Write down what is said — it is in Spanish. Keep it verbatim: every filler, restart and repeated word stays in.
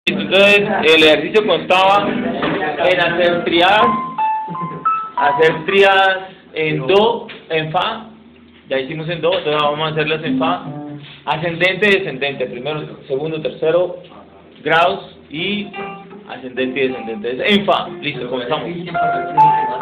Entonces el ejercicio constaba en hacer triadas, hacer triadas en do, en fa, ya hicimos en do, entonces vamos a hacerlas en fa, ascendente y descendente, primero, segundo, tercero grados y ascendente y descendente, en fa, listo, comenzamos.